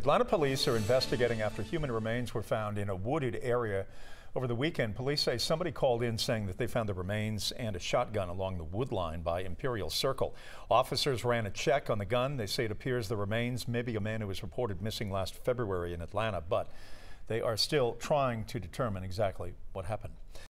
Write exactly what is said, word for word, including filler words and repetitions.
Atlanta police are investigating after human remains were found in a wooded area over the weekend. Police say somebody called in saying that they found the remains and a shotgun along the wood line by Imperial Circle. Officers ran a check on the gun. They say it appears the remains may be a man who was reported missing last February in Atlanta, but they are still trying to determine exactly what happened.